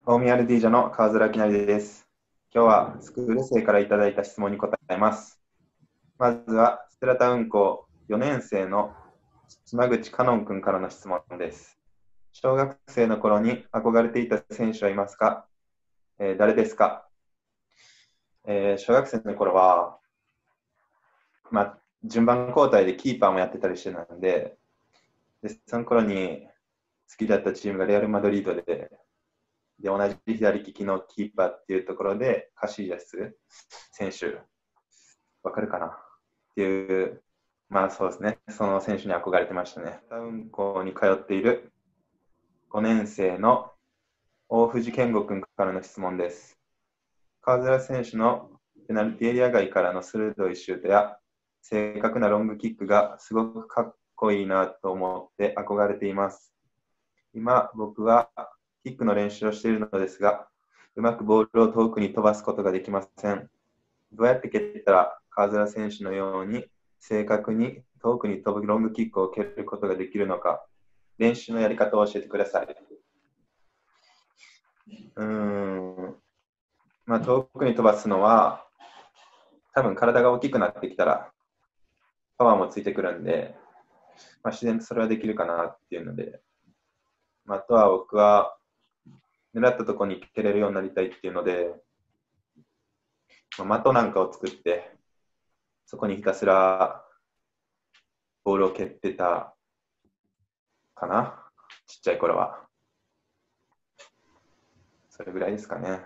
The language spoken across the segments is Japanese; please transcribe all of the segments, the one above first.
大宮 RD 女の川面明です。今日はスクール生からいただいた質問に答えます。まずは、ステラタ運行4年生の島口かのん君からの質問です。小学生の頃に憧れていた選手はいますか？誰ですか？小学生の頃は、順番交代でキーパーもやってたりしてたので、その頃に好きだったチームがレアル・マドリードで、同じ左利きのキーパーっていうところで、カシーヤス選手、わかるかなっていう、そうですね、その選手に憧れてましたね。運行に通っている5年生の大藤健吾君からの質問です。川面選手のペナルティエリア外からの鋭いシュートや正確なロングキックがすごくかっこいいなと思って憧れています。今、僕はキックの練習をしているのですが、うまくボールを遠くに飛ばすことができません。どうやって蹴ったら川面選手のように正確に遠くに飛ぶロングキックを蹴ることができるのか、練習のやり方を教えてください。遠くに飛ばすのは、多分体が大きくなってきたらパワーもついてくるんで、自然とそれはできるかなっていうので、あとは僕は狙ったところに蹴れるようになりたいっていうので、的なんかを作って、そこにひたすらボールを蹴ってたかな、ちっちゃい頃は。それぐらいですかね。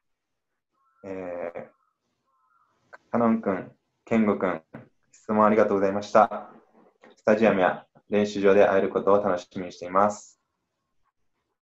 カノン君、ケンゴ君、質問ありがとうございました。スタジアムや練習場で会えることを楽しみにしています。